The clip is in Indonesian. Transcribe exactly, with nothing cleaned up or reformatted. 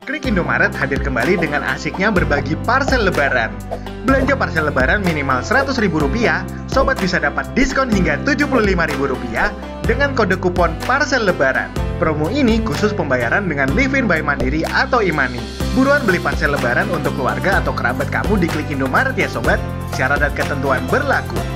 Klik Indomaret hadir kembali dengan asiknya berbagi parsel lebaran. Belanja parsel lebaran minimal seratus ribu rupiah, sobat bisa dapat diskon hingga tujuh puluh lima ribu rupiah dengan kode kupon parsel lebaran. Promo ini khusus pembayaran dengan Livin by Mandiri atau e-money. Buruan beli parsel lebaran untuk keluarga atau kerabat kamu di Klik Indomaret ya sobat. Syarat dan ketentuan berlaku.